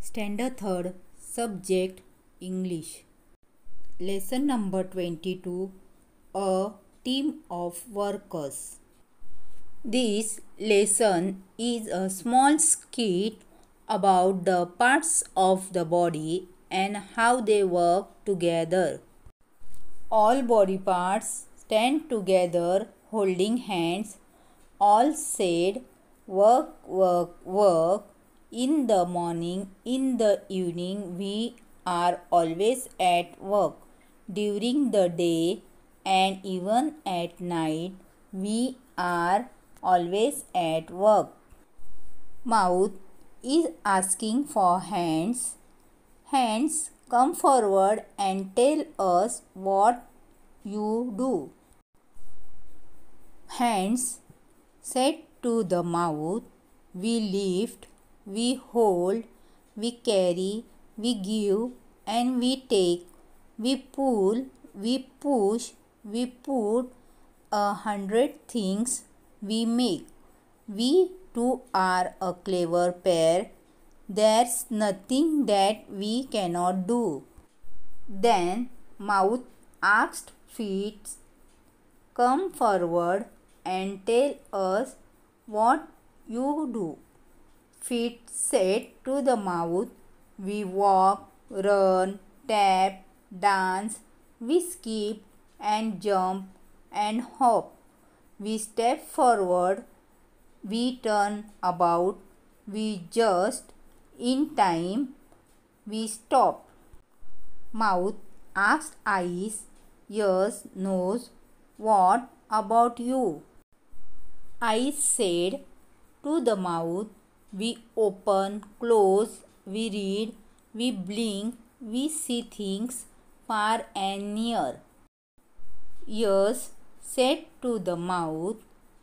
Standard 3rd, Subject English. Lesson number 22, A Team of Workers. This lesson is a small skit about the parts of the body and how they work together. All body parts stand together holding hands. All said, work, work, work. In the morning, in the evening, we are always at work. During the day and even at night, we are always at work. Mouth is asking for hands. Hands, come forward and tell us what you do. Hands said to the mouth, we lift, we hold, we carry, we give and we take, we pull, we push, we put 100 things we make. We two are a clever pair. There's nothing that we cannot do. Then mouth asked feet, come forward and tell us what you do. Feet said to the mouth, we walk, run, tap, dance, we skip and jump and hop. We step forward, we turn about, we just in time, we stop. Mouth asked eyes, ears, nose, what about you? Eyes said to the mouth, we open, close, we read, we blink, we see things far and near. Ears said to the mouth,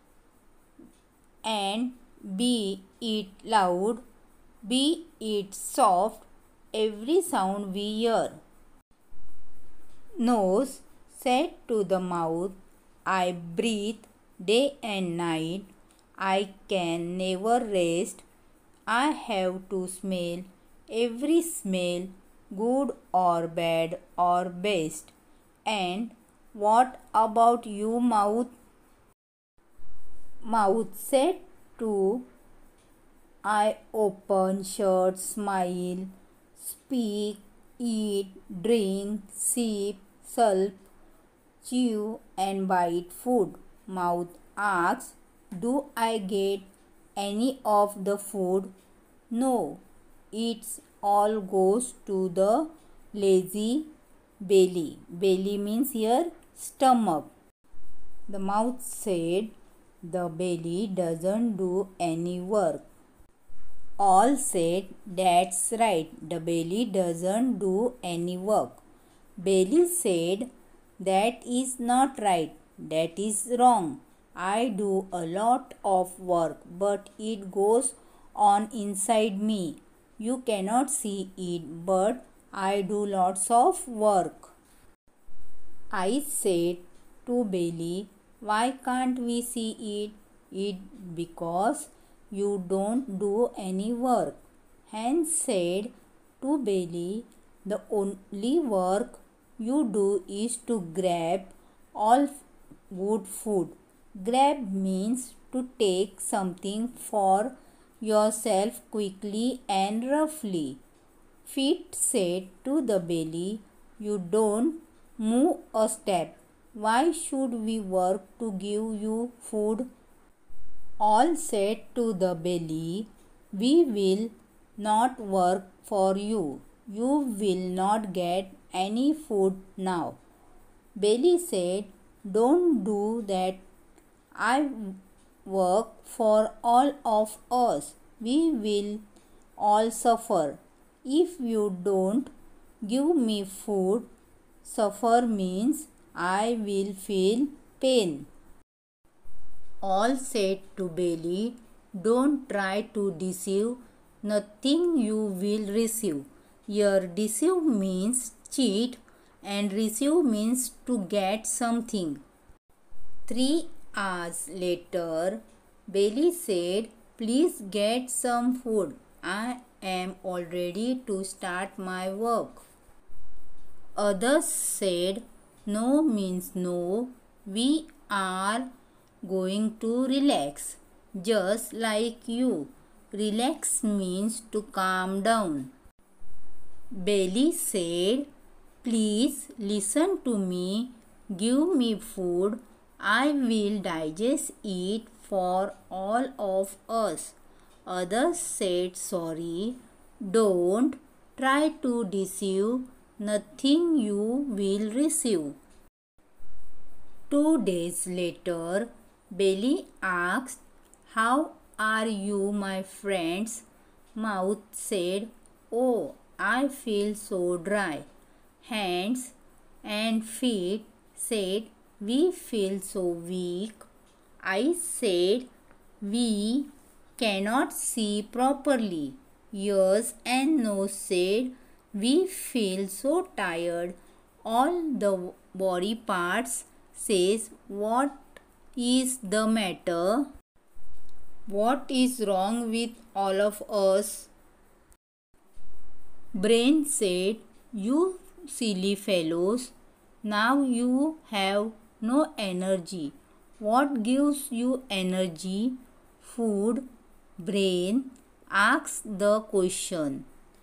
and be it loud, be it soft, every sound we hear. Nose said to the mouth, I breathe day and night, I can never rest, I have to smell every smell, good or bad or best. And what about you, mouth? Mouth said to I open, shut, smile, speak, eat, drink, sip, sulp, chew and bite food. Mouth asks, do I get any of the food? No, it's all goes to the lazy belly. Belly means here stomach. The mouth said, the belly doesn't do any work. All said, that's right, the belly doesn't do any work. Belly said, that is not right, that is wrong. I do a lot of work, but it goes on inside me. You cannot see it, but I do lots of work. I said to belly, why can't we see it? It because you don't do any work. Hands said to belly, the only work you do is to grab all good food. Grab means to take something for yourself quickly and roughly. Feet said to the belly, you don't move a step. Why should we work to give you food? All said to the belly, we will not work for you. You will not get any food now. Belly said, don't do that. I work for all of us. We will all suffer. If you don't give me food, suffer means I will feel pain. All said to belly, don't try to deceive, nothing you will receive. Here deceive means cheat and receive means to get something. 3 hours later, belly said, please get some food. I am all ready to start my work. Others said, no means no, we are going to relax, just like you. Relax means to calm down. Belly said, please listen to me, give me food, I will digest it for all of us. Others said, sorry, don't try to deceive, nothing you will receive. 2 days later, Belly asked, how are you, my friends? Mouth said, oh, I feel so dry. Hands and feet said, we feel so weak. Eyes said, we cannot see properly. Ears and nose said, we feel so tired. All the body parts says, what is the matter? What is wrong with all of us? Brain said, you silly fellows, now you have no energy. What gives you energy? Food. Brain asks the question.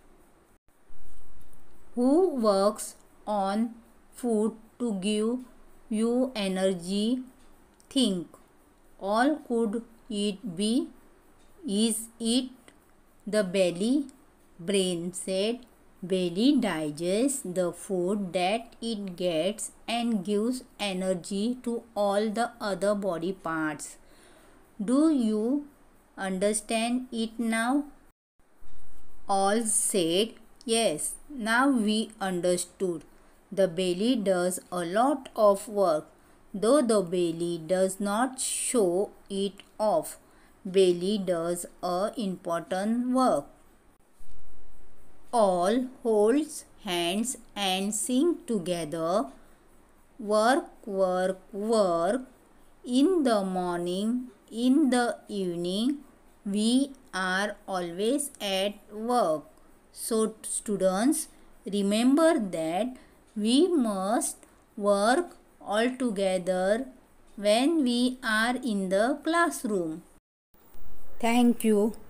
Who works on food to give you energy? Think. All could it be? Is it the belly? Brain said, belly digests the food that it gets and gives energy to all the other body parts. Do you understand it now? All said, yes, now we understood. The belly does a lot of work, though the belly does not show it off. Belly does a important work. All holds hands and sing together. Work, work, work. In the morning, in the evening, we are always at work. So students, remember that we must work all together when we are in the classroom. Thank you.